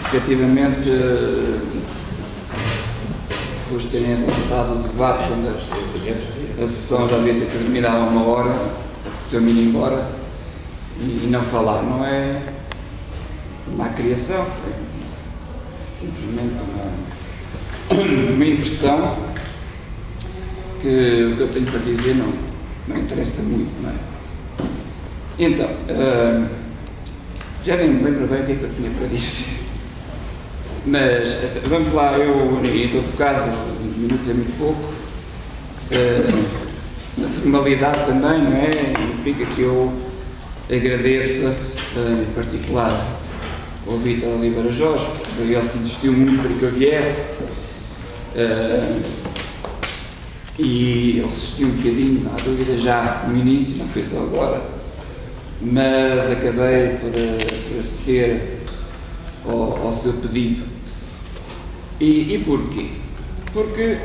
efetivamente, depois de terem avançado o debate, quando a sessão já devia ter terminado há 1 hora, apeteceu-me ir embora e não falar. Não é uma criação, foi simplesmente uma impressão que o que eu tenho para dizer não interessa muito, não é? Então, já nem me lembro bem o que é que eu tinha para dizer. Mas vamos lá, eu, em todo caso, 20 minutos é muito pouco. Na formalidade também, não é? Implica que eu agradeça, em particular, ao Vítor Oliveira Jorge, foi ele que insistiu muito para que eu viesse. E eu resisti um bocadinho, não há dúvida, já no início, não foi só agora, mas acabei por aceder ao seu pedido. E porquê? Porque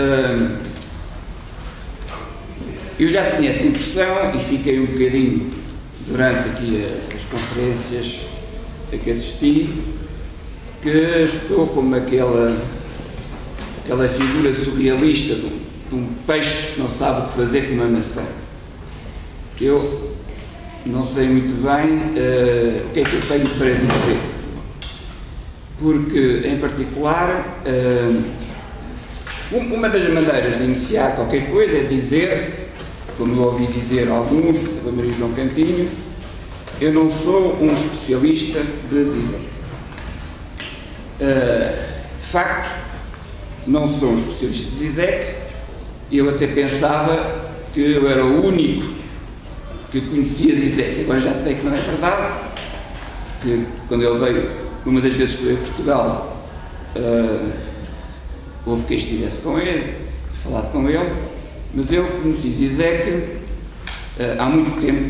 eu já tinha essa impressão e fiquei um bocadinho, durante aqui as conferências a que assisti, que estou como aquela figura surrealista de um peixe que não sabe o que fazer com uma maçã. Eu não sei muito bem o que é que eu tenho para dizer, porque, em particular, uma das maneiras de iniciar qualquer coisa é dizer, como eu ouvi dizer alguns, da Maria João Cantinho, eu não sou um especialista de Zizek. De facto, não sou um especialista de Zizek. Eu até pensava que eu era o único que conhecia Zizek. Agora já sei que não é verdade, que quando ele veio, uma das vezes que veio a Portugal, houve quem estivesse com ele, falado com ele, mas eu conheci Zizek há muito tempo.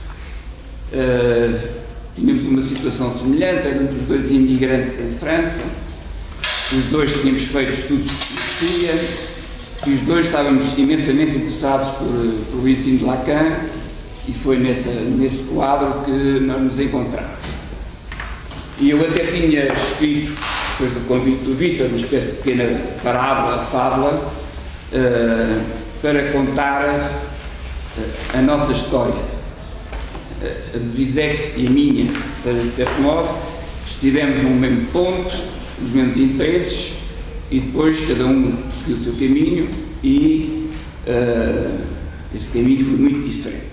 Tínhamos uma situação semelhante, éramos os dois imigrantes em França, os dois tínhamos feito estudos de filosofia, e os dois estávamos imensamente interessados por ensino de Lacan, e foi nesse quadro que nós nos encontramos. E eu até tinha escrito, depois do convite do Vítor, uma espécie de pequena fábula, para contar a nossa história, a do Zizek e a minha, ou seja, de certo modo, estivemos no mesmo ponto, os mesmos interesses, e depois cada um seguiu o seu caminho e esse caminho foi muito diferente.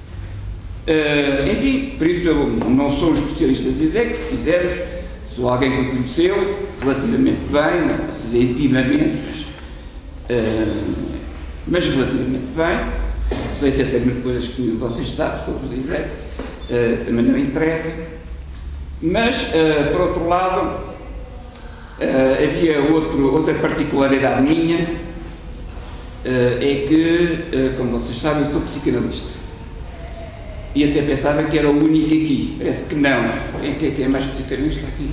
Enfim, por isso eu não sou um especialista de Zizek, se quisermos, sou alguém que o conheceu relativamente bem, não posso dizer intimamente, mas relativamente bem. Não sei se até muitas coisas que vocês sabem sobre o Zizek, também não interessa. Mas, por outro lado, havia outra particularidade minha, é que, como vocês sabem, eu sou psicanalista. E até pensava que era o único aqui. Parece que não. Quem é mais psicanalista aqui?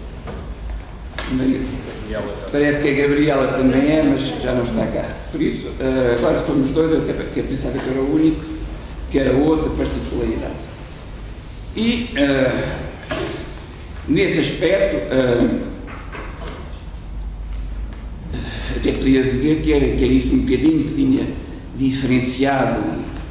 Parece que a Gabriela também é, mas já não está cá. Por isso, agora somos dois, eu até pensava que era o único, que era outra particularidade. E, nesse aspecto, até podia dizer que era isso um bocadinho que tinha diferenciado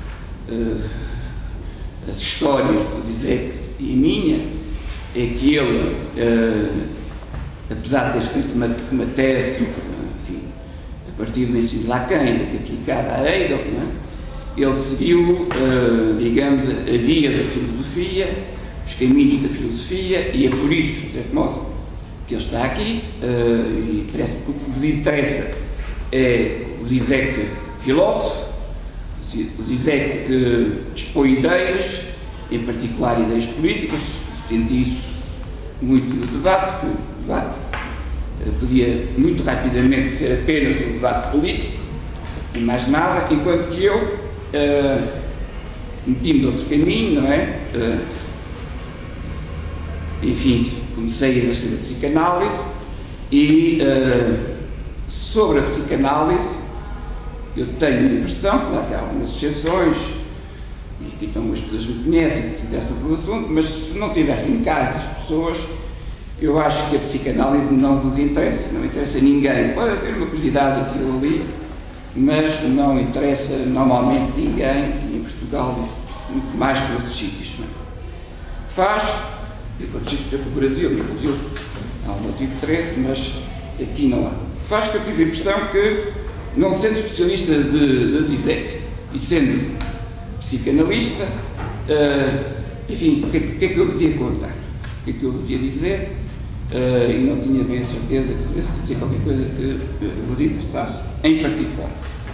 as histórias do Zizek e a minha, é que ele, apesar de ter escrito uma tese, enfim, a partir do ensino de Lacan, ainda que aplicada a Hegel, ele seguiu, digamos, a via da filosofia, os caminhos da filosofia, e é por isso, de certo modo, que ele está aqui, e parece que o que vos interessa é o Zizek filósofo, o Zizek que dispõe ideias, em particular ideias políticas. Senti isso muito no debate, que o debate podia muito rapidamente ser apenas um debate político e mais nada, enquanto que eu meti-me de outro caminho, não é? Enfim, comecei a exercer a psicanálise e sobre a psicanálise eu tenho a impressão, claro que há algumas exceções, e que então as pessoas me conhecem, que se interessam pelo assunto, mas se não tivessem cá essas pessoas, Eu acho que a psicanálise não vos interessa, não interessa a ninguém. Pode haver uma curiosidade aqui ou ali, mas não interessa normalmente ninguém, em Portugal, isso muito mais que outros sítios. Não é? Faz, e outros sítios para o Brasil, no Brasil há um motivo de interesse, mas aqui não há. Faz que eu tive a impressão que, não sendo especialista de Zizek e sendo psicanalista, enfim, o que é que eu vos ia contar? O que é que eu vos ia dizer? E não tinha bem a certeza que pudesse dizer qualquer coisa que vos interessasse em particular.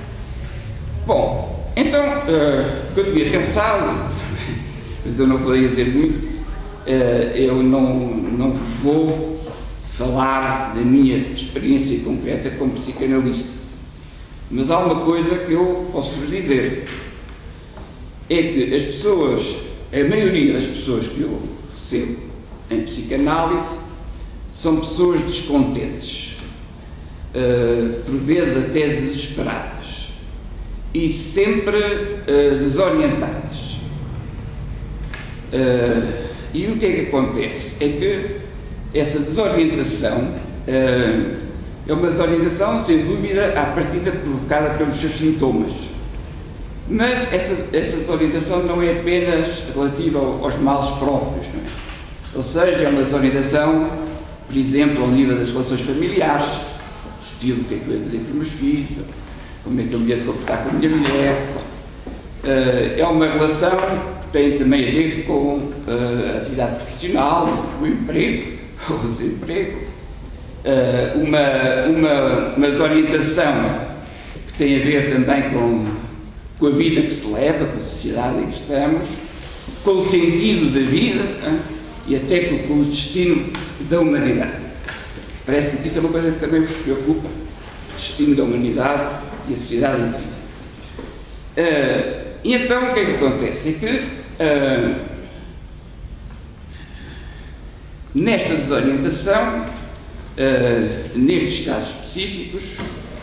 Bom, então, o que eu tinha pensado, mas eu não vou dizer muito, eu não vos vou falar da minha experiência concreta como psicanalista, mas há uma coisa que eu posso vos dizer, é que as pessoas, a maioria das pessoas que eu recebo em psicanálise, são pessoas descontentes, por vezes até desesperadas, e sempre desorientadas. E o que é que acontece? É que essa desorientação é uma desorientação, sem dúvida, à partida provocada pelos seus sintomas. Mas essa desorientação não é apenas relativa aos males próprios, não é? Ou seja, é uma desorientação, por exemplo, ao nível das relações familiares, do estilo, o que é que eu ia dizer com os meus filhos, como é que eu me ia comportar com a minha mulher. É uma relação que tem também a ver com a atividade profissional, o emprego, o desemprego, uma desorientação que tem a ver também com a vida que se leva, com a sociedade em que estamos, com o sentido da vida e até com o destino da humanidade. Parece-me que isso é uma coisa que também vos preocupa, o destino da humanidade e a sociedade em que vive. E então o que é que acontece? É que nesta desorientação, nestes casos específicos,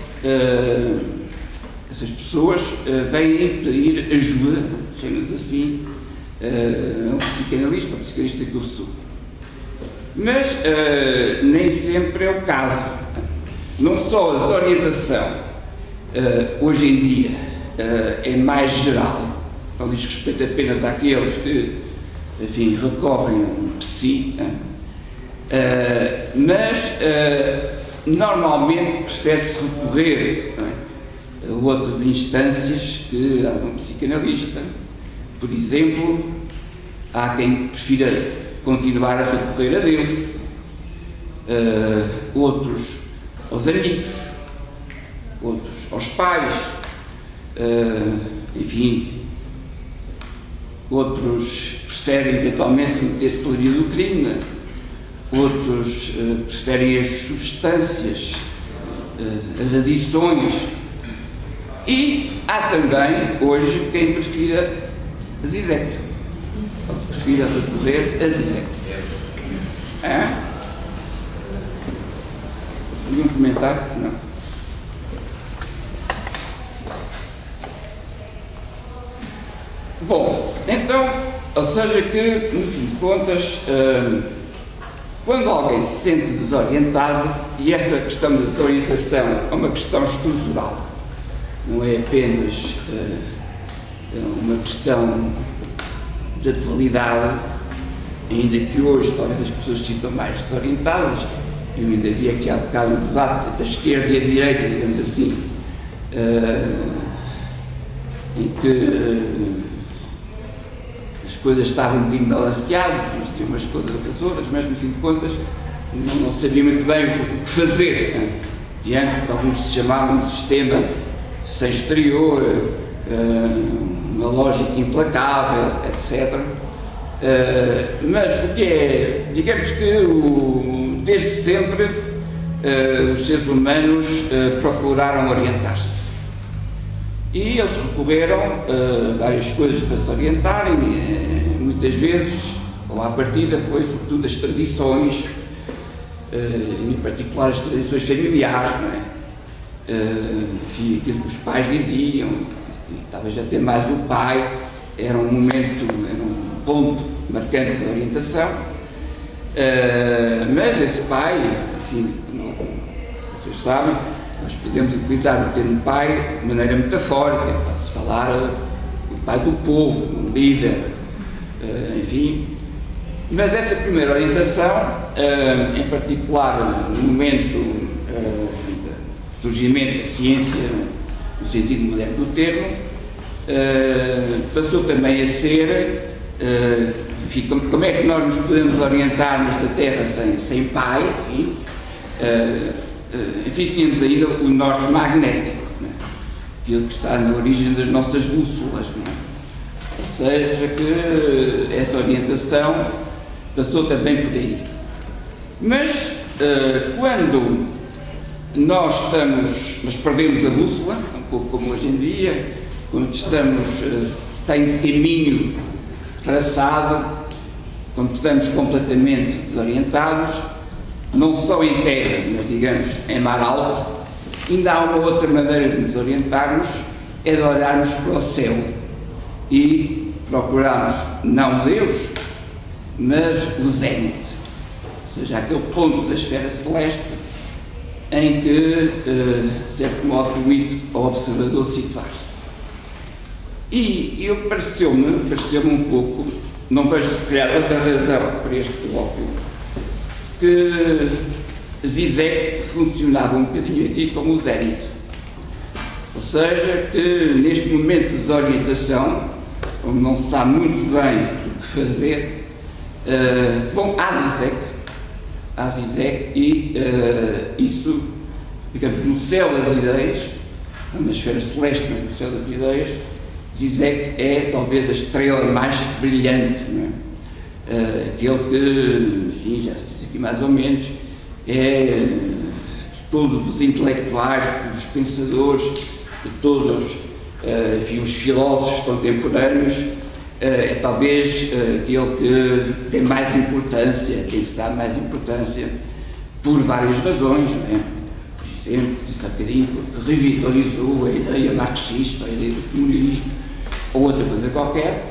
essas pessoas vêm pedir ajuda, chamamos assim, a um psicanalista, um psicanalista que eu sou. Mas nem sempre é o caso. Não só a desorientação, hoje em dia, é mais geral, não diz respeito apenas àqueles que, enfim, recorrem a um psi, mas normalmente prefere-se recorrer a outras instâncias que a um psicanalista. Por exemplo, há quem prefira continuar a recorrer a Deus, outros aos amigos, outros aos pais, enfim, outros preferem eventualmente meter-se pela via do crime, outros preferem as substâncias, as adições, e há também hoje quem prefira a Zizek, prefira recorrer a Zizek. Um comentário? Não. Bom, então, ou seja que, no fim de contas, quando alguém se sente desorientado, e esta questão da desorientação é uma questão estrutural, não é apenas uma questão de atualidade, ainda que hoje talvez as pessoas se sintam mais desorientadas. Eu ainda vi aqui há bocado um debate entre a esquerda e a direita, digamos assim, em que as coisas estavam um bocadinho balanceadas, não se umas coisas das outras, mas no fim de contas não sabia muito bem o que fazer, diante de alguns se chamavam um sistema sem exterior, uma lógica implacável, etc. Mas o que é, digamos que desde sempre os seres humanos procuraram orientar-se. E eles recorreram a várias coisas para se orientarem, muitas vezes, ou à partida, foi sobretudo as tradições, em particular as tradições familiares, não é? Enfim, aquilo que os pais diziam, e talvez até mais o pai, era um momento, era um ponto marcante de orientação. Mas esse pai, enfim, vocês sabem, nós podemos utilizar o termo pai de maneira metafórica, pode-se falar do pai do povo, um líder, enfim. Mas essa primeira orientação, em particular no momento do surgimento da ciência, no sentido moderno do termo, passou também a ser, enfim, como é que nós nos podemos orientar nesta terra sem pai, enfim, tínhamos ainda o norte magnético, não é? Aquilo que está na origem das nossas bússolas, não é? Ou seja, que essa orientação passou também por aí. Mas quando nós mas perdemos a bússola, um pouco como hoje em dia, quando estamos sem caminho traçado, quando estamos completamente desorientados, não só em terra, mas digamos em mar alto, ainda há uma outra maneira de nos orientarmos, é de olharmos para o céu e procurarmos não Deus, mas o zénite, ou seja, aquele ponto da esfera celeste em que, de certo modo, permite ao observador situar-se. E pareceu-me um pouco, não vejo se calhar outra razão para este colóquio, que Zizek funcionava um bocadinho aqui como o zénite. Ou seja, que neste momento de desorientação, onde não se sabe muito bem o que fazer, bom, há Zizek e isso, digamos, no céu das ideias, na esfera celeste, no céu das ideias, Zizek é talvez a estrela mais brilhante, não é? Aquele que, enfim, já se diz aqui mais ou menos, é de todos os intelectuais, os pensadores, de todos enfim, os filósofos contemporâneos, é talvez aquele que tem mais importância, quem se dá mais importância por várias razões, não é? Por exemplo, isso há bocadinho, porque revitalizou a ideia marxista, a ideia do comunismo, ou outra coisa qualquer,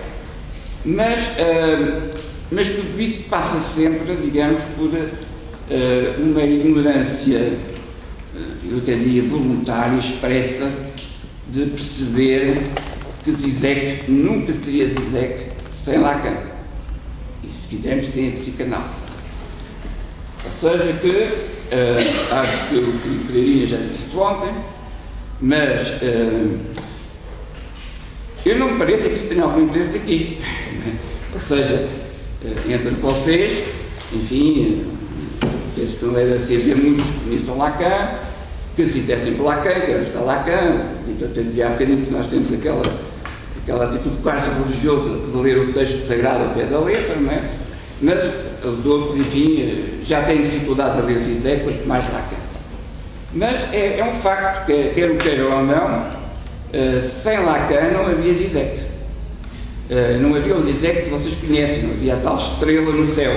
mas tudo isso passa sempre, digamos, por uma ignorância, eu até diria voluntária, expressa, de perceber que Zizek nunca seria Zizek sem Lacan, e se quisermos sem a psicanálise. Ou seja que, acho que o Filipe Pereirinha já disse isso ontem, mas eu não me parece que isso tenha algum interesse aqui. Ou seja, entre vocês, enfim, penso que não deve ser muitos que conheçam Lacan, que se dessem por Lacan, que era está Lacan, então eu dizia há bocadinho que nós temos aquela atitude quase religiosa de ler o texto sagrado ao pé da letra, não é? Mas os outros, enfim, já têm dificuldade a ler Zizek, quanto mais Lacan. Mas é um facto que, quer o queiram ou não, sem Lacan não havia Zizek. Não havia o Zizek que vocês conhecem, não havia a tal estrela no céu.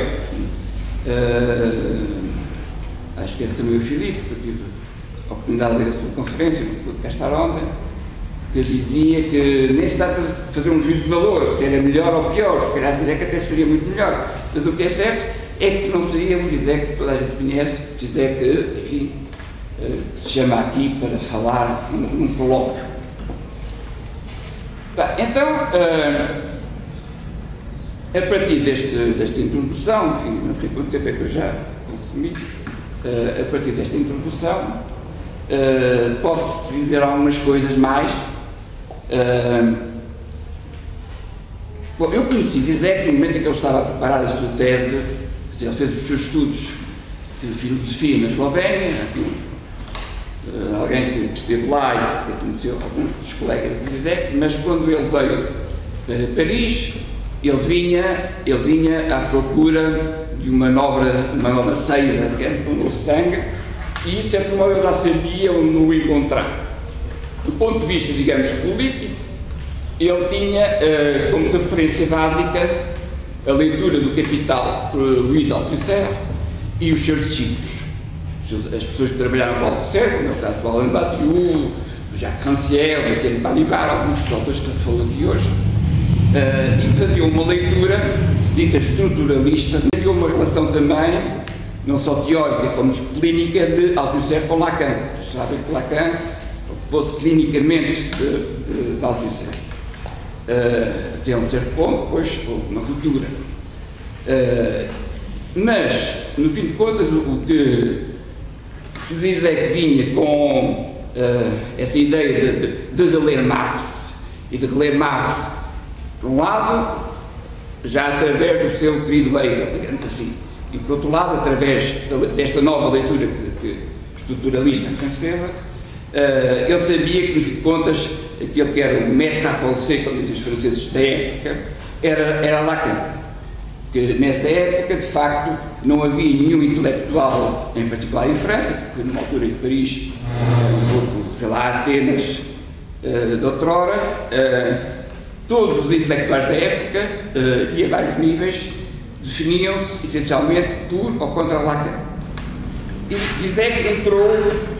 Acho que era também o Filipe, que eu tive a oportunidade de ler a sua conferência, que pude cá estar ontem, que dizia que nem se trata de fazer um juízo de valor, se era melhor ou pior, se calhar Zizek até seria muito melhor, mas o que é certo é que não seria o Zizek que toda a gente conhece, Zizek, enfim, se chama aqui para falar num colóquio. Então, a partir desta introdução, enfim, não sei quanto tempo é que eu já consumi, a partir desta introdução, pode-se dizer algumas coisas mais. Bom, eu conheci Zizek no momento em que ele estava a preparar a sua tese, quer dizer, ele fez os seus estudos de filosofia na Eslovénia, alguém que esteve lá e que conheceu alguns dos colegas de Zizek, mas quando ele veio para Paris, ele vinha à procura de uma nova seiva, digamos, um novo sangue, e de certo modo ele já sabia onde o encontrar. Do ponto de vista, digamos, político, ele tinha como referência básica a leitura do Capital por Louis Althusser e os seus discípulos, as pessoas que trabalharam para o Althusser, como é o caso do Alain Badiou, do Jacques Rancière, do Étienne Balibar, alguns dos autores que se falou aqui hoje, e faziam uma leitura dita estruturalista, havia uma relação também, não só teórica como clínica, de Althusser com Lacan. Vocês sabem que Lacan ocupou-se clinicamente de Althusser. Até um certo ponto, depois houve uma ruptura. Mas, no fim de contas, o que se diz é que vinha com essa ideia de reler Marx, e de reler Marx, por um lado, já através do seu querido Hegel, digamos assim, e por outro lado, através desta nova leitura estruturalista francesa, ele sabia que, no fim de contas, aquele que era o maître à penser, como dizem os franceses da época, era Lacan. Que nessa época, de facto, não havia nenhum intelectual, em particular em França, porque foi numa altura em Paris, um pouco, sei lá, Atenas de outrora, todos os intelectuais da época, e a vários níveis, definiam-se essencialmente por ou contra Lacan. E Zizek entrou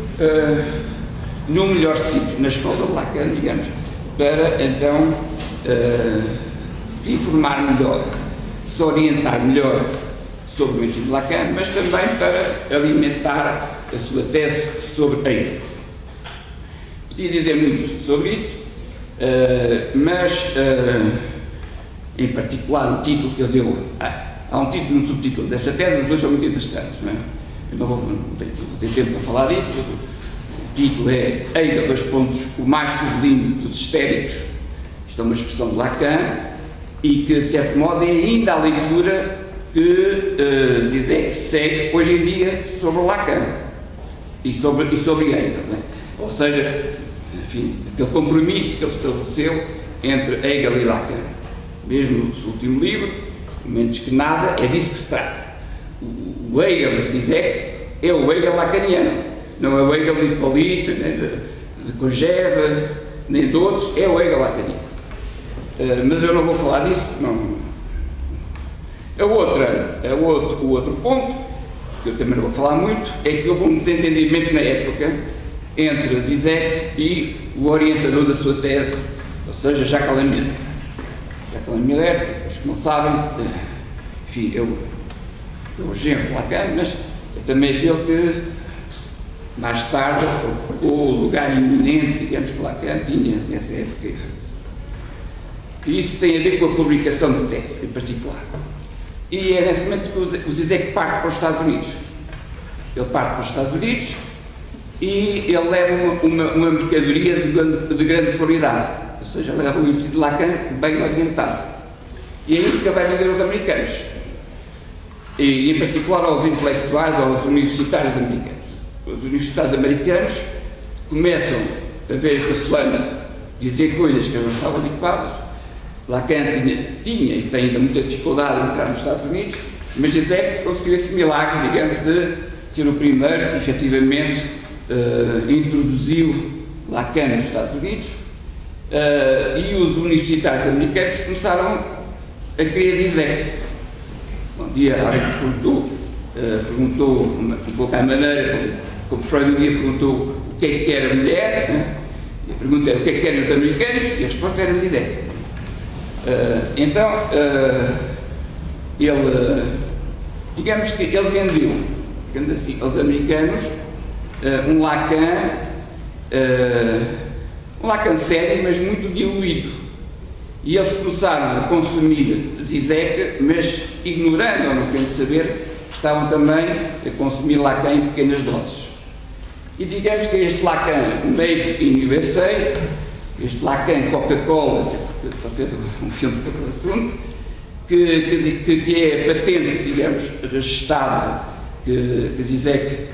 no melhor sítio, na escola de Lacan, digamos, para então se informar melhor, se orientar melhor sobre o ensino de Lacan, mas também para alimentar a sua tese sobre Hegel. Podia dizer muito sobre isso, mas em particular o título que ele deu, há um título e um subtítulo dessa tese, os dois são muito interessantes, não é? Eu não ter tempo para falar disso, mas o título é Hegel, dois pontos, o mais sublime dos histéricos. Isto é uma expressão de Lacan, e que, de certo modo, é ainda a leitura que Zizek segue hoje em dia sobre Lacan e sobre Hegel. Né? Ou seja, enfim, aquele compromisso que ele estabeleceu entre Hegel e Lacan. Mesmo no seu último livro, Momentos que Nada, é disso que se trata. O Hegel de Zizek é o Hegel lacaniano, não é o Hegel de Hipólito, nem de Kojève, nem de outros, é o Hegel lacaniano. Mas eu não vou falar disso, não. O outro ponto, que eu também não vou falar muito, é que houve um desentendimento na época entre Zizek e o orientador da sua tese, ou seja, Jacques Alain Miller. Jacques Alain Miller, os que não sabem, enfim, eu genro de Lacan, mas é também aquele que mais tarde ocupou o lugar eminente, digamos, que Lacan tinha nessa época em França. E isso tem a ver com a publicação de tese, em particular. E é nesse momento que o Zizek parte para os Estados Unidos. Ele parte para os Estados Unidos e ele leva uma mercadoria de grande qualidade. Ou seja, leva o ensino de Lacan bem orientado. E é isso que ele vai vender aos americanos. E, em particular, aos intelectuais, aos universitários americanos. Os universitários americanos começam a ver que a fulana dizer coisas que não estavam adequadas. Lacan tinha e tem ainda muita dificuldade em entrar nos Estados Unidos, mas Zizek conseguiu esse milagre, digamos, de ser o primeiro que efetivamente introduziu Lacan nos Estados Unidos, e os universitários americanos começaram a querer Zizek. Um dia alguém perguntou um pouco à maneira como Freud um dia perguntou o que é que era a mulher, né? E a pergunta era o que é que querem os americanos, e a resposta era Zizek. Então, ele, digamos que ele vendeu, digamos assim, aos americanos um Lacan sério, mas muito diluído. E eles começaram a consumir Zizek, mas ignorando ou não querendo saber, estavam também a consumir Lacan em pequenas doses. E digamos que este Lacan Made in USA, este Lacan Coca-Cola, ele fez um filme sobre o assunto, que é patente, digamos, registada, que Zizek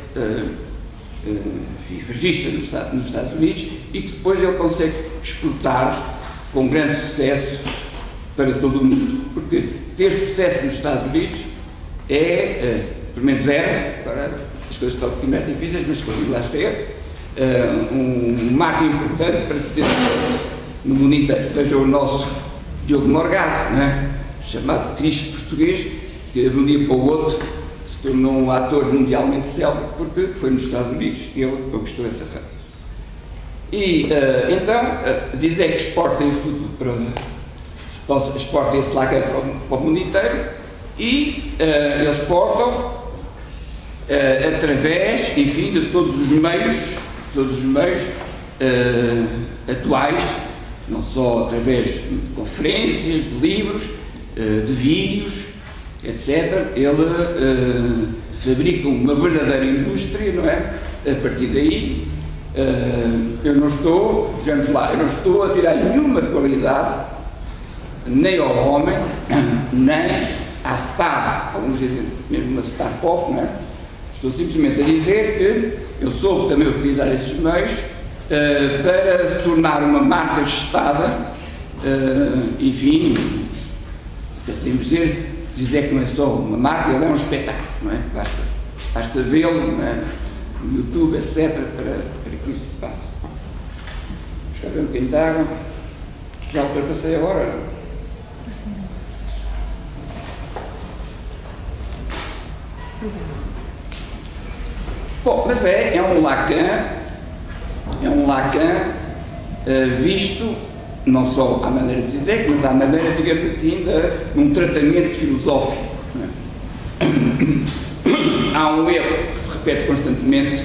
registra nos Estados Unidos e que depois ele consegue exportar com grande sucesso para todo o mundo. Porque ter sucesso nos Estados Unidos pelo menos era, agora as coisas estão um pouquinho mais difíceis, mas continua a ser, um marco importante para se ter sucesso no mundo inteiro. Veja o nosso Diogo Morgado, né? Chamado Cristo português, que de um dia para o outro se tornou um ator mundialmente célebre porque foi nos Estados Unidos que ele conquistou essa fama. E então Zizek exporta isso tudo exporta esse Lacan para o mundo inteiro, E eles portam através, enfim, de todos os meios atuais, não só através de conferências, de livros, de vídeos, etc. Ele fabrica uma verdadeira indústria, não é? A partir daí, eu não estou, vejamos lá, eu não estou a tirar nenhuma qualidade, nem ao homem, nem à star, alguns dizem mesmo uma star pop, não é? Estou simplesmente a dizer que eu soube também utilizar esses meios para se tornar uma marca gestada, enfim, podemos dizer que não é só uma marca, ele é um espetáculo, não é? Basta vê-lo, não é? No YouTube, etc., para que isso se passe. Vamos cá ver um bocadinho de água. Já ultrapassei a hora. Bom, mas é um Lacan visto não só à maneira de Zizek, mas à maneira, digamos assim, de um tratamento filosófico. Há um erro que se repete constantemente,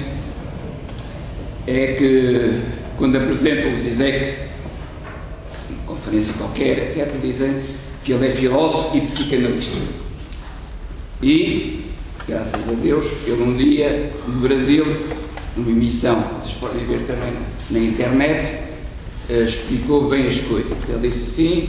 é que quando apresentam o Zizek, numa conferência qualquer, etc., dizem que ele é filósofo e psicanalista. E, graças a Deus, ele um dia, no Brasil, numa emissão, vocês podem ver também na internet, explicou bem as coisas. Ele disse assim,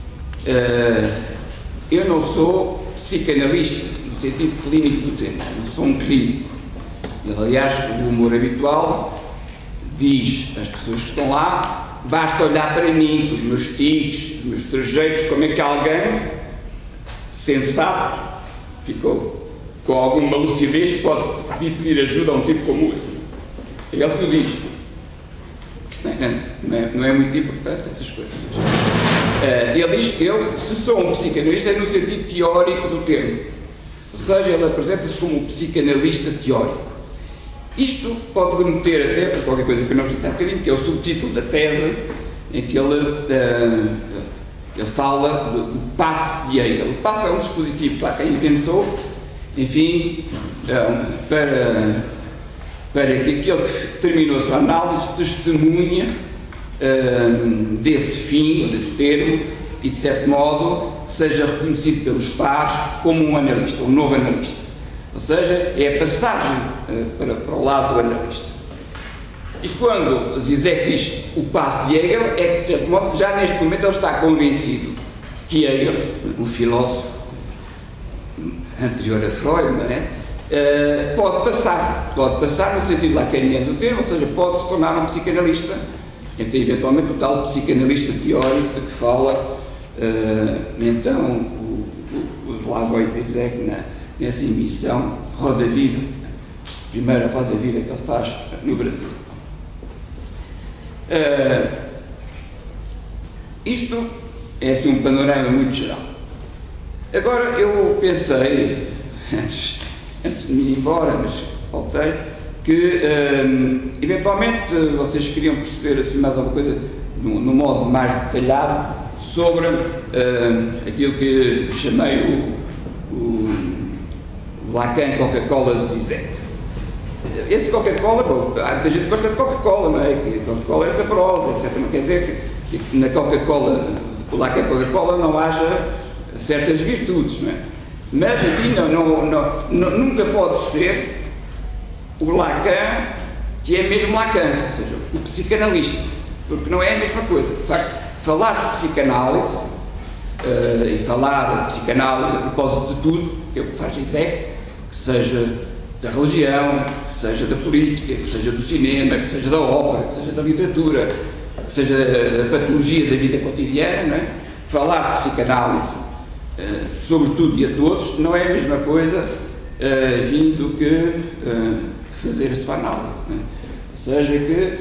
eu não sou psicanalista, no sentido clínico do termo, não sou um clínico. Ele, aliás, o humor habitual diz às pessoas que estão lá, basta olhar para mim, com os meus tiques, os meus trejeitos, como é que alguém sensato ficou com alguma lucidez pode pedir ajuda a um tipo como eu. É ele que o diz. Isso não é muito importante, essas coisas. Ele diz, eu, se sou um psicanalista, é no sentido teórico do termo. Ou seja, ele apresenta-se como um psicanalista teórico. Isto pode remeter até para qualquer coisa que nós dizemos há bocadinho, que é o subtítulo da tese, em que ele fala do passe de Hegel. O passe é um dispositivo para quem inventou, enfim, para que aquele que terminou a sua análise testemunha desse fim, desse termo, e de certo modo seja reconhecido pelos pares como um analista, um novo analista. Ou seja, é a passagem para o lado do analista. E quando Zizek diz o passe de Hegel, é que de certo modo já neste momento ele está convencido que Hegel, um filósofo anterior a Freud, não é? Pode passar no sentido lacaniano do termo, ou seja, pode se tornar um psicanalista, então eventualmente o tal psicanalista teórico de que fala então o Slavoj Zizek nessa emissão Roda Viva, primeira Roda Viva que ele faz no Brasil. Isto é assim um panorama muito geral. Agora eu pensei, antes de me ir embora, mas voltei, que eventualmente vocês queriam perceber assim, mais alguma coisa num modo mais detalhado sobre aquilo que chamei o Lacan Coca-Cola de Zizek. Esse Coca-Cola, há muita gente que gosta de Coca-Cola, não é? Que Coca-Cola é saborosa, etc. Não quer dizer que na Coca-Cola, o Lacan Coca-Cola não haja certas virtudes, não é? Mas, enfim, nunca pode ser o Lacan que é mesmo Lacan, ou seja, o psicanalista, porque não é a mesma coisa. De facto, falar de psicanálise e falar de psicanálise a propósito de tudo, que é o que faz Zizek, que seja da religião, que seja da política, que seja do cinema, que seja da ópera, que seja da literatura, que seja da patologia da vida cotidiana, não é? Falar de psicanálise sobre tudo e a todos não é a mesma coisa enfim, do que fazer a sua análise, não é? Ou seja, que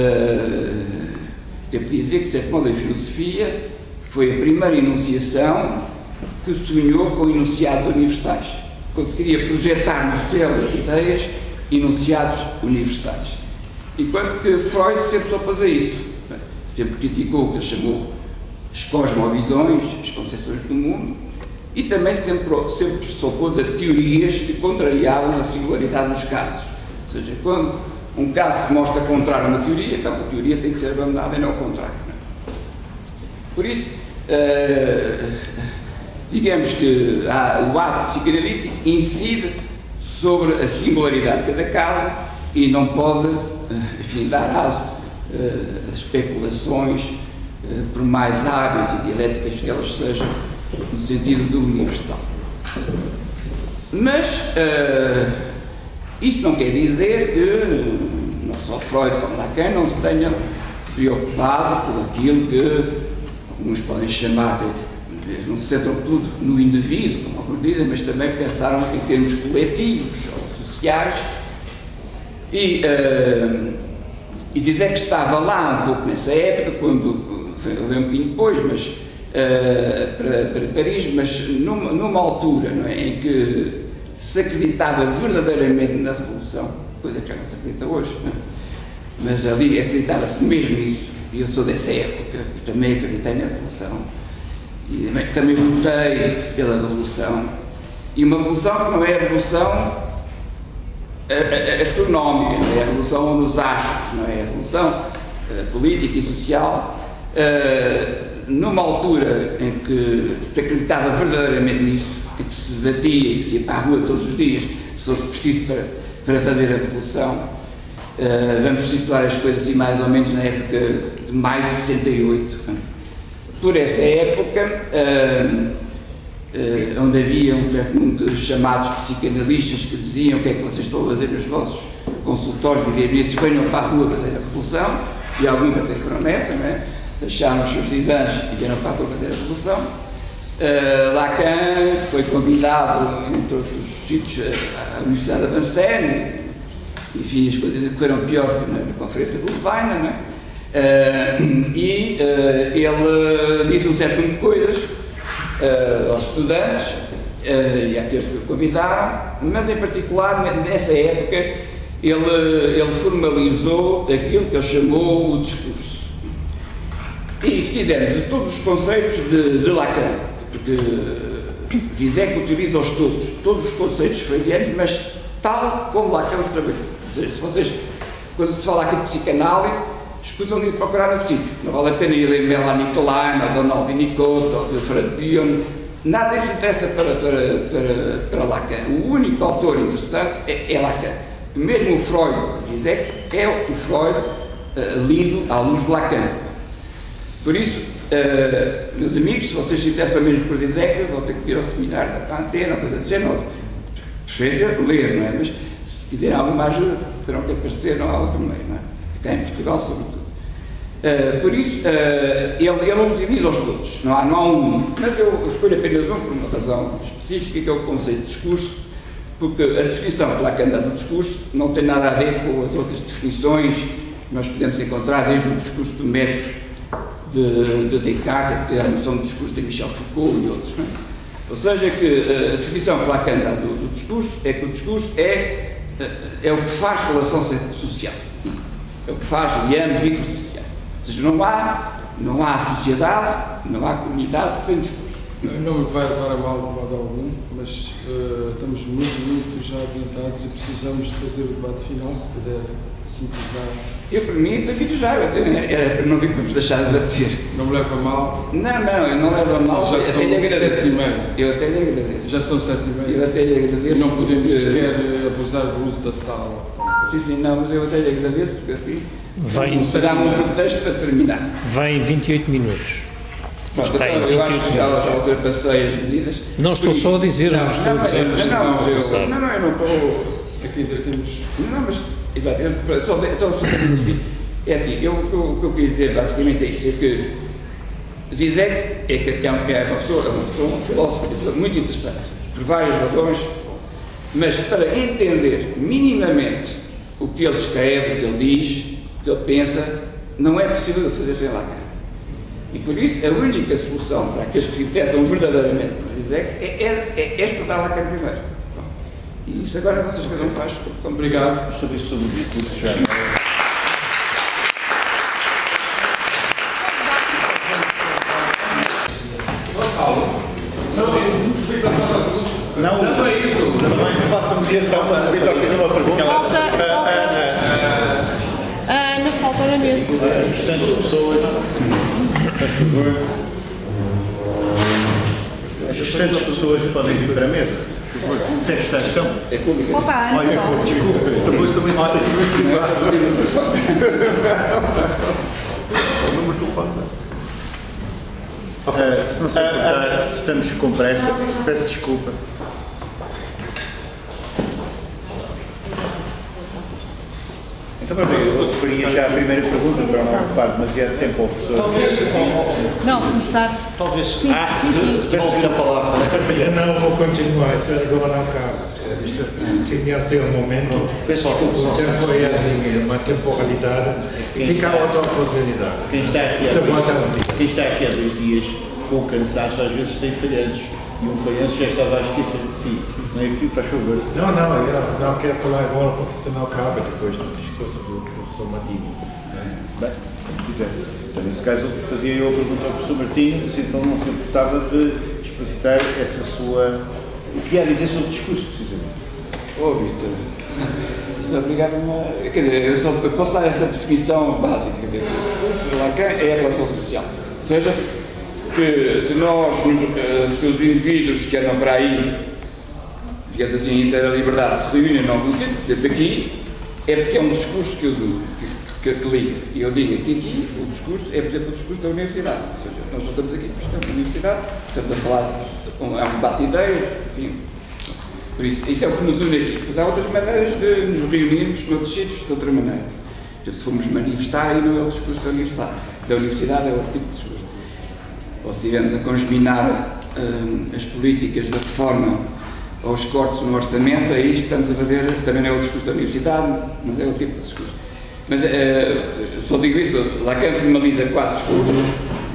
eu podia dizer que, de certo modo, a filosofia foi a primeira enunciação que sonhou com enunciados universais. Conseguiria projetar no céu das ideias enunciados universais. Enquanto que Freud sempre soube fazer isso. Sempre criticou o que ele chamou as cosmovisões, as concepções do mundo, e também sempre se opôs a teorias que contrariavam a singularidade dos casos. Ou seja, quando um caso se mostra contrário a uma teoria, então a teoria tem que ser abandonada e não o contrário. Por isso, digamos que o ato psicanalítico incide sobre a singularidade de cada caso e não pode, enfim, dar aso a especulações, por mais hábeis e dialéticas que elas sejam, no sentido do universal. Mas isso não quer dizer que não só Freud como Lacan não se tenham preocupado por aquilo que alguns podem chamar de, não se centram tudo no indivíduo, como alguns dizem, mas também pensaram em termos coletivos ou sociais, e dizer que estava lá um pouco nessa época, quando veio um pouquinho depois, mas para Paris, mas numa altura, não é, em que se acreditava verdadeiramente na Revolução, coisa que já não se acredita hoje, não é? Mas ali acreditava-se mesmo nisso, e eu sou dessa época, e também acreditei na Revolução, e também lutei pela Revolução, e uma revolução que não é a revolução astronómica, não é a revolução nos astros, não é a revolução política e social, numa altura em que se acreditava verdadeiramente nisso, em que se batia e que se ia para a rua todos os dias, se fosse preciso para fazer a revolução. Vamos situar as coisas assim mais ou menos na época de maio de 68. Por essa época, onde havia um certo número de chamados psicanalistas que diziam: o que é que vocês estão a fazer nos vossos consultórios e gabinetes, venham para a rua fazer a revolução, e alguns até foram nessa, não é? Deixaram os seus divãs e vieram para a rua fazer a revolução. Lacan foi convidado, entre outros sítios, à Universidade de Vincennes, enfim, as coisas correram pior que na Conferência de Louvaina, não é? E ele disse um certo número de coisas aos estudantes e àqueles que o convidaram, mas em particular nessa época ele formalizou aquilo que ele chamou o discurso. E se quisermos, de todos os conceitos de Lacan, porque Zizek utiliza-os todos os conceitos freudianos, mas tal como Lacan os trabalhou. Ou seja, se vocês, quando se fala aqui de psicanálise, escusam de ir procurar no sítio. Não vale a pena ir ler Melanie Klein, ou Donald Winnicott, ou Wilfred Bion. Nada disso interessa para Lacan. O único autor interessante é Lacan. Mesmo o Freud, Zizek, é o Freud lido à luz de Lacan. Por isso, meus amigos, se vocês se interessam mesmo por Zizek, vão ter que vir ao seminário da Antena, coisa do género. Preferência ler, não é? Mas se quiserem alguma ajuda, terão que aparecer, não há outro meio, não é? Cá em Portugal, sobretudo. Por isso, ele utiliza-os todos, não há um, mas eu escolho apenas um por uma razão específica, que é o conceito de discurso, porque a definição que Lacan dá do discurso não tem nada a ver com as outras definições que nós podemos encontrar, desde o discurso do método de Descartes, que é a noção de discurso de Michel Foucault e outros, não é? Ou seja, que a definição que Lacan dá do discurso é que o discurso é o que faz relação social, é o que faz vínculo social. Ou seja, não há sociedade, não há comunidade sem discurso. Não me vai levar a mal de modo algum, mas estamos muito já adiantados e precisamos de fazer o debate final, se puder sintetizar. Eu, para mim, tenho já, era para não vir para vos deixar de debater. Não me leva a mal? Não, eu não levo a mal. Já são 7h30. Eu até lhe agradeço. Já são 7h30. Eu até lhe agradeço. E não podemos sequer abusar do uso da sala. Sim, não, mas eu até lhe agradeço, porque assim dá-me um pretexto para terminar. Vem 28 minutos. Pronto, então, eu acho que já ultrapassei as medidas. Não estou só a dizer, não estou a dizer. Eu não estou. Aqui ainda temos. Não, mas. Exato, então, assim, é assim, o que eu queria dizer basicamente é isso, é que Zizek é uma pessoa, um filósofo muito interessante, por várias razões, mas para entender minimamente o que ele escreve, o que ele diz, o que ele pensa, não é possível fazer sem Lacan. E por isso a única solução para aqueles que se interessam verdadeiramente por Zizek é estudar Lacan primeiro. E isso agora vocês cada um faz. Obrigado. Sobre o discurso já. Não, apreciação, mas o Vitor tem uma pergunta. Ana, falta na mesa. Restantes pessoas, por favor. As restantes pessoas podem vir para a mesa. Se é que está a questão. É pública. Opa, Ana, Olha, desculpa, depois também não há aqui muito privado. O número de telefone. Se não se importar, estamos com pressa. Peço desculpa. Então, eu faria já a primeira pergunta para não ocupar demasiado tempo ao professor. não, começar. Talvez Sim. vou ouvir a palavra. Não vou continuar, isso agora não cabe. Isto tinha a ser um momento, o tempo foi assim, uma temporalidade, e fica a outra oportunidade. Quem está aqui há 2 dias com cansaço, às vezes tem falhanços. E um falhanço já estava a esquecer de si. Não é que faz favor. Não, eu não quero falar agora porque senão acaba depois do discurso do professor Martinho. Bem, como quiser. Então, nesse caso, fazia eu a pergunta ao professor Martinho, se então não se importava de explicitar essa sua... O que há a dizer sobre o discurso, precisamente? Vitor, isso obriga-me a... Quer dizer, eu posso dar essa definição básica, quer dizer, o discurso de Lacan é a relação social. Ou seja, que se os indivíduos que andam para aí, digamos assim, em inteira liberdade, se reúnem em algum sítio, por exemplo, aqui, é porque é um discurso que eu uso, que liga. E eu digo que aqui o discurso é, por exemplo, o discurso da universidade. Ou seja, nós só estamos aqui porque estamos na universidade, estamos a falar, há um debate de ideias, enfim. Por isso é o que nos une aqui. Mas há outras maneiras de nos reunirmos noutros sítios de outra maneira. Por exemplo, se formos manifestar, aí não é o discurso da universidade, é outro tipo de discurso. Ou se estivermos a congeminar as políticas da reforma aos cortes no orçamento, aí estamos a fazer, também não é o discurso da universidade, mas é outro tipo de discurso. Mas só digo isso, Lacan formaliza 4 discursos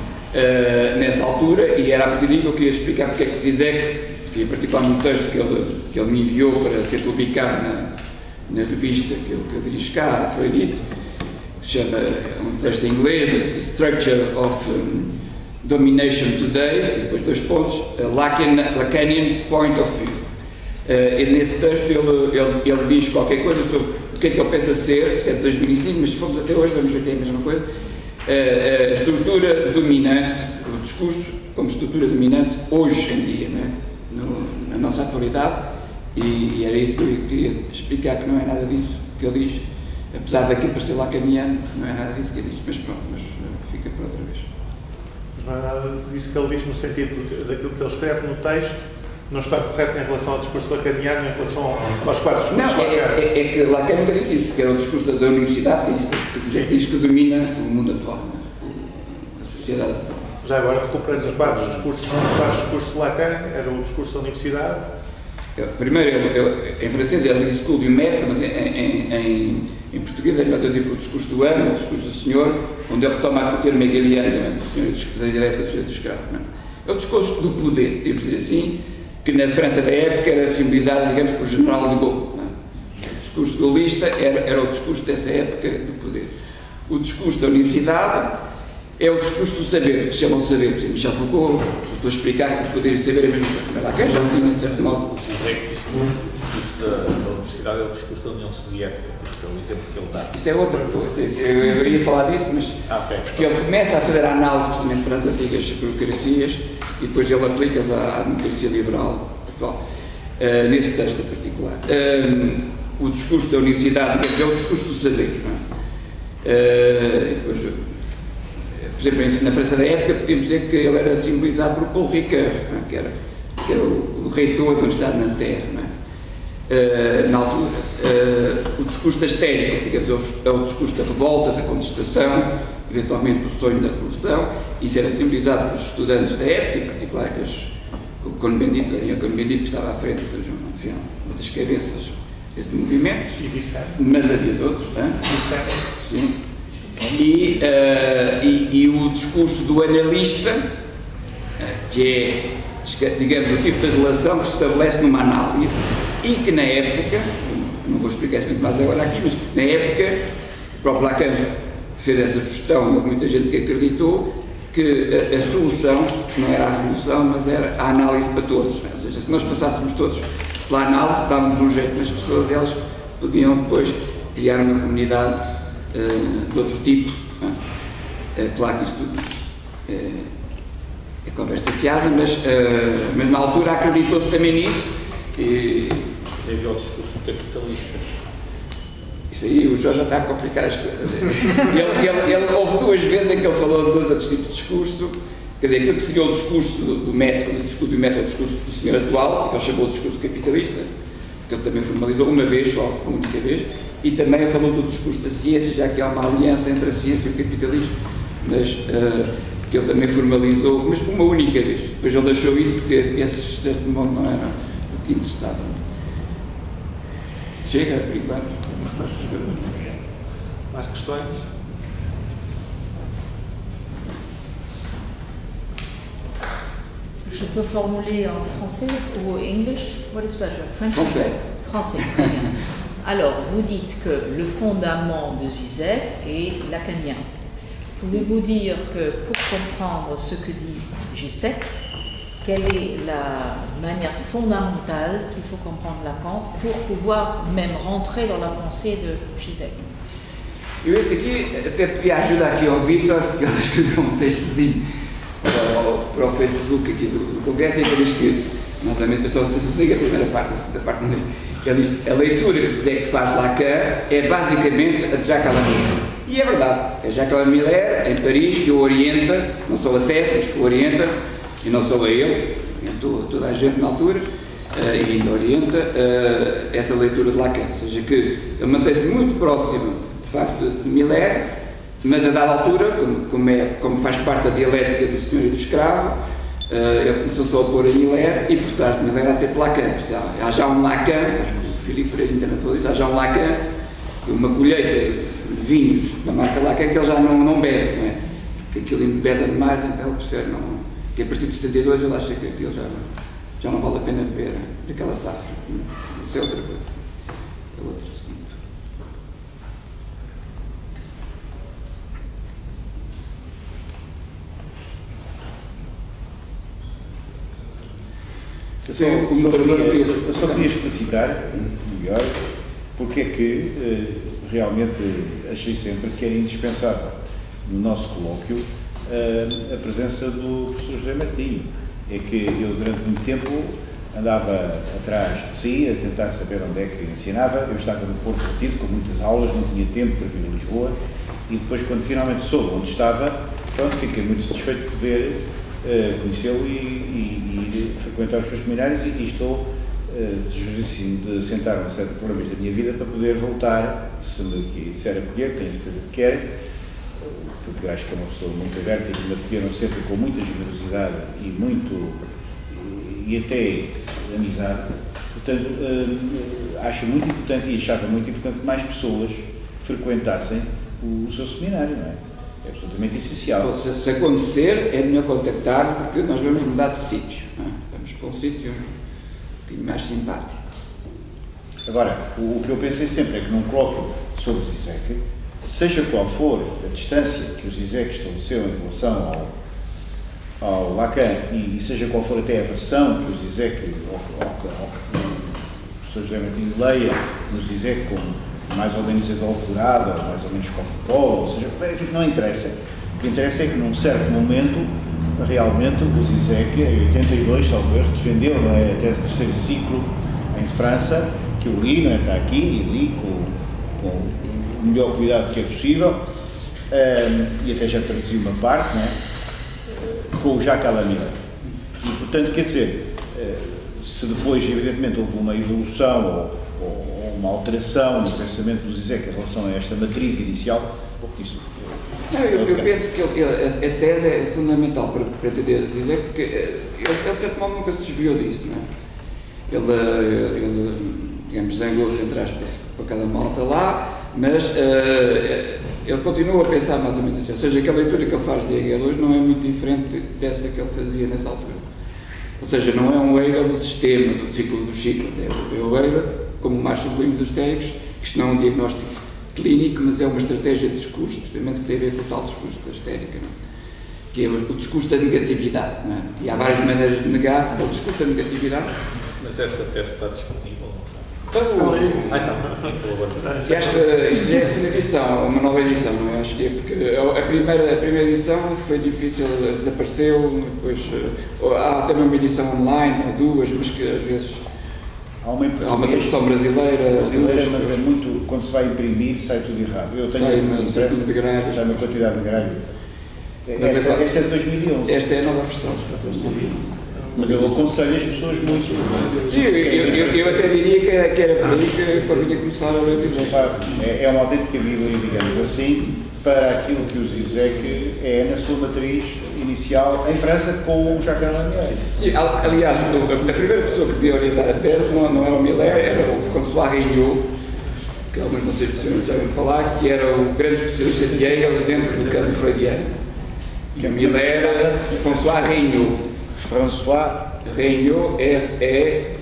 nessa altura, e era a partir daí que eu queria explicar porque é que Zizek, enfim, particularmente no texto que ele me enviou para ser publicado na revista que eu dirijo cá, Freudite, que se chama, um texto em inglês, The Structure of Domination Today, e depois 2 pontos, Lacanian Point of View. E nesse texto ele diz qualquer coisa sobre o que é que ele pensa ser, isto é de 2005, mas se formos até hoje vamos ver que é a mesma coisa, a estrutura dominante, o discurso como estrutura dominante hoje em dia, não é? Na nossa atualidade, e era isso que eu queria explicar, que não é nada disso que ele diz, apesar daqui parecer lacaniano, não é nada disso que ele diz, mas pronto, mas fica para outra vez. Não é nada disso que ele diz no sentido daquilo que ele escreve no texto, não está correto em relação ao discurso lacaniano, em relação aos 4 discursos Não, lacanianos. é que Lacan nunca disse isso, que era o discurso da universidade, que é isso que diz que domina o mundo atual, a sociedade atual. Já agora recuperas os 4 discursos de Lacan, era o discurso da universidade. Primeiro, em francês é le discours du maître, mas em português ele vai traduzir para o discurso do ano, o discurso do senhor, onde ele retoma o termo hegeliano também, do senhor, o discurso da direita do senhor do escravo. É o discurso do poder, podemos dizer assim, que na França da época era simbolizado, digamos, por General de Gaulle. O discurso gaullista era o discurso dessa época do poder. O discurso da universidade é o discurso do saber, que se chama o saber. Por exemplo, Michel Foucault, estou a explicar que o poder e o saber é a mesma coisa. Mas lá quem já não tinha, de certo modo. O discurso da universidade é o discurso da União Soviética, porque é o exemplo que ele dá. Isso é outra coisa. Eu ia falar disso, mas porque ele começa a fazer a análise, precisamente para as antigas burocracias, e depois ele aplica-as à democracia liberal atual, nesse texto em particular. O discurso da universidade é o discurso do saber. Depois, por exemplo, na França da época, podíamos dizer que ele era simbolizado por Paul Ricoeur, que era o reitor da Universidade de Nanterre, na altura. O discurso da histérica, digamos, é o discurso da revolta, da contestação, eventualmente do sonho da revolução. Isso era simbolizado pelos estudantes da época, em particular o Cohn-Bendit, que estava à frente uma das cabeças desse movimento, mas havia de outros, sim. E o discurso do analista, que é, digamos, o tipo de relação que se estabelece numa análise, e que na época, não vou explicar isso muito mais agora aqui, mas na época o próprio Lacan fez essa sugestão, houve muita gente que acreditou que a solução não era a revolução, mas era a análise para todos. Ou seja, se nós passássemos todos pela análise, dávamos um jeito nas pessoas e elas podiam depois criar uma comunidade de outro tipo. Claro que isto tudo é conversa fiada, mas na altura acreditou-se também nisso. Teve ao discurso capitalista. Isso aí, o Jorge já está a complicar as coisas. Houve 2 vezes em que ele falou de 2 outros tipos de discurso. Quer dizer, aquilo que seguiu o discurso do método, o discurso do senhor atual, que ele chamou de discurso capitalista, que ele também formalizou uma vez só, uma única vez, e também falou do discurso da ciência, já que há uma aliança entre a ciência e o capitalismo, mas que ele também formalizou, mas uma única vez. Depois ele deixou isso porque esse, de certo modo, não era o que interessava. Chega, por enquanto. Mais questões? Je peux formuler en français ou en English? What is better? French? Français. Français, très bien. Alors, vous dites que le fondament de Zizek est lacanien. Pouvez-vous dire que pour comprendre ce que dit Zizek, quelle est la manière fondamentale qu'il faut comprendre Lacan pour pouvoir même rentrer dans la pensée de Zizek? Eu esse aqui até podia ajudar aqui ao Vítor, porque ele escreveu um textozinho para o Facebook aqui do Congresso, e ele diz que, mais ou menos, eu só sei a primeira parte, a segunda parte não é. Ele diz, a leitura que Zizek faz de Lacan é basicamente a de Jacques Alain Miller. E é verdade, é Jacques Alain Miller, em Paris, que o orienta, não só a TEF, mas que o orienta, e não só a ele, toda a gente na altura, e ainda orienta essa leitura de Lacan. Ou seja, que ele mantém-se muito próximo, de facto, de Miller, mas a dada altura, como faz parte da dialética do senhor e do escravo, ele começou só a pôr a Miller, e por trás de Miller há sempre Lacan. Há já um Lacan, acho que o Filipe Pereira ainda não falou isso, há já um Lacan, uma colheita de vinhos da marca Lacan que ele já não bebe, não é? Porque aquilo embebeda demais, então ele prefere não. Que a partir de 72 ele acha que aquilo já não vale a pena beber daquela safra. Isso é outra coisa. É outro assunto. Eu só queria explicitar melhor porque é que realmente achei sempre que era indispensável no nosso colóquio a presença do professor José Martinho. É que eu durante muito tempo andava atrás de si a tentar saber onde é que ensinava. Eu estava no Porto Retido com muitas aulas, não tinha tempo para vir a Lisboa, e depois quando finalmente soube onde estava, pronto, fiquei muito satisfeito de poder conhecê-lo e frequentar os seus seminários, e estou desejosíssimo de sentar uma série de problemas da minha vida para poder voltar, se me disser acolher, tenho certeza que quer, porque acho que é uma pessoa muito aberta e que me acolheram sempre com muita generosidade e até amizade. Portanto, acho muito importante, e achava muito importante que mais pessoas frequentassem o seu seminário, não é? É absolutamente essencial. Se acontecer, é melhor contactar, porque nós vamos mudar de sítio, não é? Vamos para um sítio um bocadinho mais simpático. Agora, o que eu pensei sempre é que num colóquio sobre Zizek, seja qual for a distância que o Zizek estabeleceu em relação ao Lacan, e seja qual for até a versão que o Zizek, o professor José Martinho leia no Zizek como mais ou menos adulterada, ou mais ou menos Coca-Cola, ou seja, não interessa. O que interessa é que num certo momento, realmente, o Zizek, em 82, talvez, defendeu, não é, a tese de terceiro ciclo em França, que eu li, não é, está aqui, e li com o melhor cuidado que é possível, e até já traduzi uma parte, não é, com o Jacques Alain Miller. E, portanto, quer dizer, se depois, evidentemente, houve uma evolução ou uma alteração no pensamento do Zizek em relação a esta matriz inicial, porque isso... Não, eu penso que a tese é fundamental para entender o Zizek, porque ele, de certo modo, nunca se desviou disso, não é? Ele digamos, zangou-se, entre aspas, com aquela malta lá, mas ele continua a pensar mais ou menos assim. Ou seja, aquela leitura que ele faz de Hegel hoje não é muito diferente dessa que ele fazia nessa altura. Ou seja, não é um Hegel do sistema, do ciclo do ciclo. É o Hegel como o mais sublime dos teóricos, que isto não é um diagnóstico clínico, mas é uma estratégia de discurso, precisamente que tem a ver com o tal discurso da estética, não é? Que é o discurso da negatividade, não é? E há várias maneiras de negar o discurso da negatividade, Mas essa tese está disponível, não está? E isto já é a segunda edição, uma nova edição, não é? Acho que é porque a primeira edição foi difícil, desapareceu, depois há também uma edição online, ou duas, mas que às vezes há uma tradução brasileira, mas é muito, quando se vai imprimir sai tudo errado. Eu tenho sai uma quantidade de grande. Esta é de 2011. Esta é a nova versão. Mas eu aconselho as pessoas muito. Sim, eu até diria que era por aí que eu vinha começar a ler o Zizek. É uma autêntica Bíblia, digamos assim, para aquilo que o Zizek é na sua matriz inicial em França com o Jacques Lanier. Sim, aliás, a primeira pessoa que devia orientar a tese não era o Miller, era o François Regnault, que alguns de vocês possivelmente já ouviram falar, que era o grande especialista de Hegel dentro do campo freudiano. Que o Miller era François Regnault. François Regnault, R-E-N-A-U-L-T.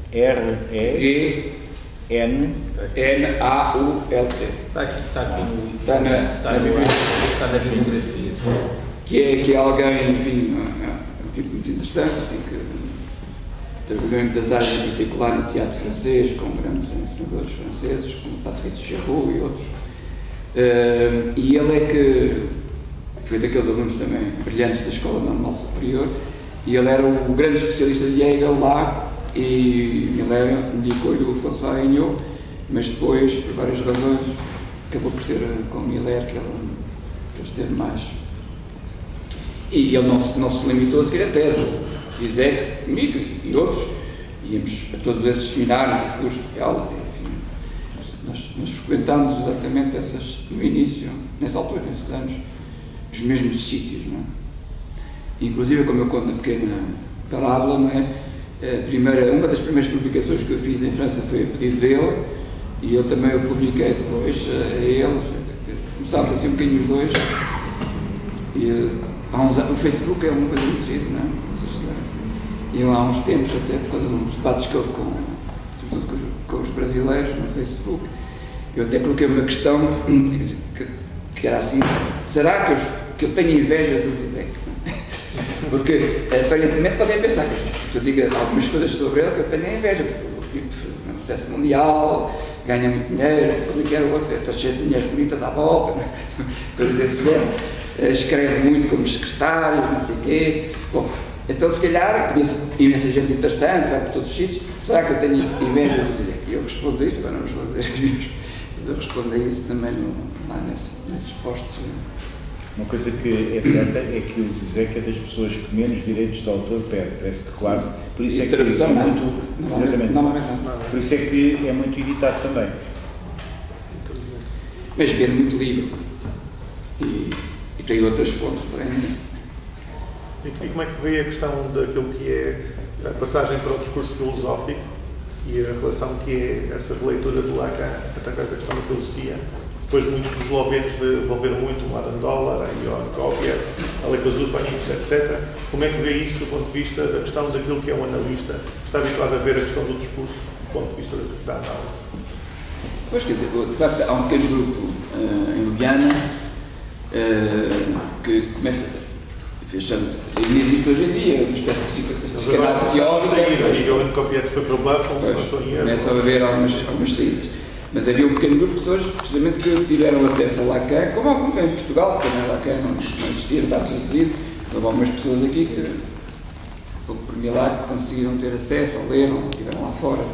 Está aqui Está na bibliografia. Que é alguém, enfim, um tipo muito interessante, assim, que trabalhou em muitas áreas, em particular no teatro francês, com grandes ensinadores franceses, como Patrice Chéreau e outros. E ele é que foi daqueles alunos também brilhantes da Escola Normal Superior, e ele era o grande especialista de Hegel lá, e Miller indicou-lhe o François Regnault, mas depois, por várias razões, acabou por ser com Miller que eles teve mais. E ele não se limitou a seguir a tese. O Zizek, comigo e outros, íamos a todos esses seminários e cursos de aulas, enfim. Nós frequentámos exatamente no início, nessa altura, nesses anos, os mesmos sítios, não é? Inclusive, como eu conto na pequena parábola, não é? Uma das primeiras publicações que eu fiz em França foi a pedido dele, e eu também o publiquei depois a ele. Começámos assim um bocadinho os dois. E o Facebook é uma coisa muito gira, não é? E há uns tempos, até por causa de uns debates que houve sobretudo com os brasileiros no Facebook, eu até coloquei uma questão que era assim: será que eu tenho inveja do Zizek? Porque aparentemente podem pensar que se eu digo algumas coisas sobre ele, que eu tenho inveja, porque o tipo de sucesso mundial, ganha muito dinheiro, como que era o outro, está cheio de mulheres bonitas à volta, né? Coisas desse género, escreve muito como secretário, não sei o quê. Bom, então se calhar conheço imensa gente interessante, vai por todos os sítios, será que eu tenho inveja de dizer? E eu respondo a isso, agora não vou dizer as minhas, mas eu respondo a isso também lá nesses postos. Uma coisa que é certa é que o Zizek é das pessoas que menos direitos de autor perde, parece que quase. Por isso é que é muito. Exatamente. Por isso é que é muito editado também. Mas vende muito livro. E tem outras fontes também. E como é que vê a questão daquilo que é a passagem para o discurso filosófico e a relação que é essa releitura do Lacan através da questão da filosofia? Depois muitos dos eslovenos desenvolveram muito o Mladen Dolar, a Ion Kobiev, a Lekazur, etc. Como é que vê isso do ponto de vista da questão daquilo que é um analista? Está habituado a ver a questão do discurso do ponto de vista da análise? Pois, quer dizer, de facto, há um pequeno grupo em Ljubljana que começa, ainda existe hoje em dia, uma espécie de psicanálise teórica. A Ion Kobiev foi para o Buffon, se não estou em erro. Começa a haver algumas saídas. Mas havia um pequeno grupo de pessoas, precisamente, que tiveram acesso a Lacan, como alguns em Portugal, porque Lacan não existia, está produzido. Houve algumas pessoas aqui que, pouco por milagre, conseguiram ter acesso, ou leram, estiveram lá fora.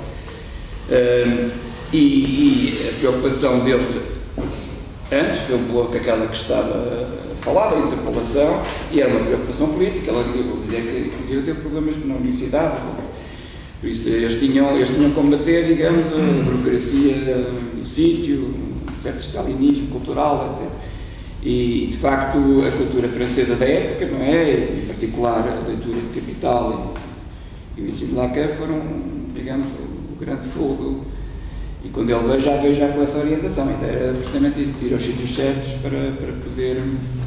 E a preocupação deles antes foi um pouco aquela que estava a falar, a interpelação, e era uma preocupação política. Ela dizia que, inclusive, teve problemas na universidade. Por isso, eles tinham que combater, digamos, a burocracia do sítio, um certo stalinismo cultural, etc. E, de facto, a cultura francesa da época, não é? Em particular, a leitura de Capital e o ensino de Lacan foram, digamos, o grande fogo. E quando ele veio já com essa orientação. A ideia era precisamente ir aos sítios certos para poder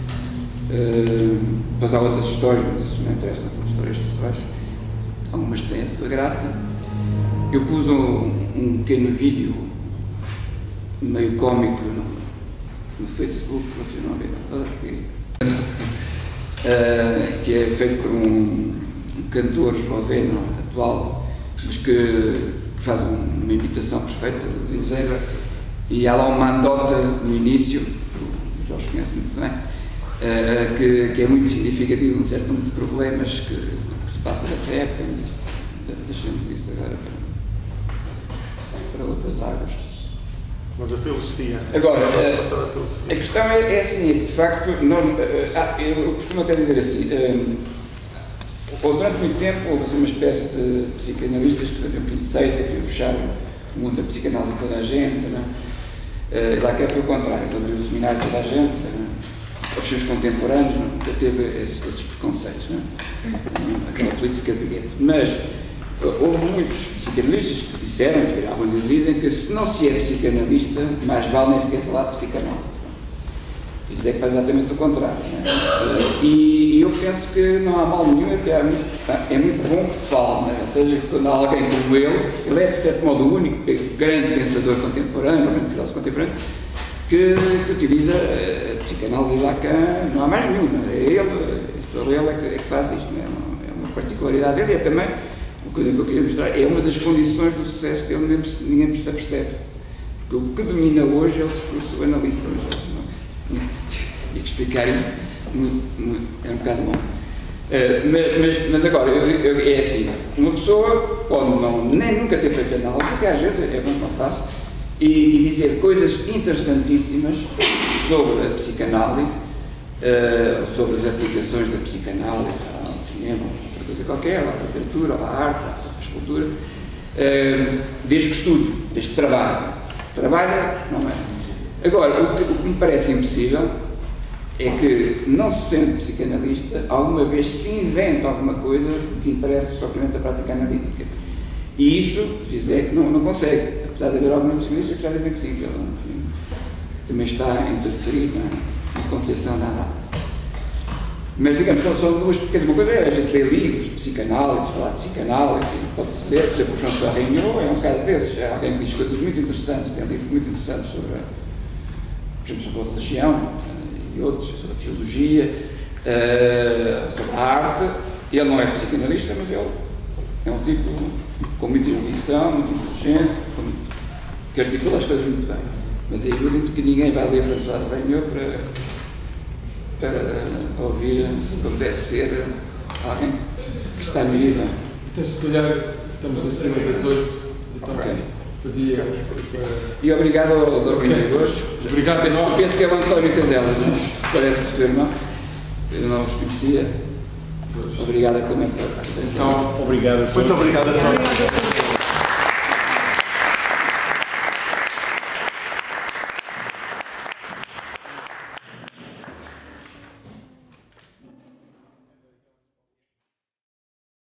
passar outras histórias, mas isso não interessa, são histórias pessoais. Algumas têm a sua graça. Eu pus um pequeno vídeo meio cómico no Facebook, vocês não viram, que é feito por um cantor esloveno atual, mas mas que faz uma imitação perfeita de Zizek, e há lá uma anedota no início, o Jorge conhece muito bem, que é muito significativo de um certo número de problemas que se passa nessa época, mas isso, deixemos isso agora para outras águas. Mas a filosofia. Agora, a questão é assim, de facto, eu costumo até dizer assim, durante muito tempo houve assim, uma espécie de psicanalistas que faziam quinto seita, que fecharam o mundo da psicanálise a toda a gente, não é? Lá que é pelo contrário, ele abriu o seminário a toda a gente, aos seus contemporâneos, nunca teve esses preconceitos, não é? Aquela política de gueto. Mas houve muitos psicanalistas que disseram, se calhar alguns dizem, que se não se é psicanalista, mais vale nem sequer falar de psicanálise. Isso é que faz exatamente o contrário. Não é? E eu penso que não há mal nenhum, até é muito bom que se fale, não é? Ou seja, quando há alguém como ele é de certo modo o único grande pensador contemporâneo, grande filósofo contemporâneo, que utiliza a psicanálise de Lacan, não há mais nenhum, não é? Só ele é que faz isto, não é? É uma particularidade dele, é também, o que eu queria mostrar, é uma das condições do sucesso dele, ninguém se apercebe. Porque o que domina hoje é o discurso do analista, tinha que explicar isso, é um bocado longo. Mas agora, é assim, uma pessoa pode nem nunca ter feito análise, porque às vezes é bom que não faça, e dizer coisas interessantíssimas sobre a psicanálise, sobre as aplicações da psicanálise ao cinema, outra coisa qualquer, à literatura, à arte, à escultura, desde que estude, desde que trabalhe. Trabalha, não é? Agora, o que me parece impossível é que, não se sendo psicanalista, alguma vez se inventa alguma coisa que interesse propriamente a prática analítica. E isso, Zizek não consegue, apesar de haver alguns psicanalistas que já dizem que sim, que ele também está a interferir na concepção da análise. Mas, digamos, são duas, porque uma coisa é a gente ler livros de psicanálise, falar de psicanálise, pode-se ler, por exemplo, o François Regnault é um caso desses, é alguém que diz coisas muito interessantes, tem livros muito interessantes sobre, por exemplo, sobre a religião e outros, sobre a teologia, sobre a arte. Ele não é psicanalista, mas ele é um tipo com muita erudição, muito inteligente, que articula as coisas muito bem. Mas é evidente que ninguém vai ler François Regnault para ouvir como deve ser alguém que está no IVA. Então, se calhar estamos acima das 8, então Okay. Podia. E obrigado aos organizadores. Obrigado. Penso que é o António Caselas, parece que o seu irmão, eu não os conhecia. Obrigado também por Então, obrigado. Muito obrigado a todos.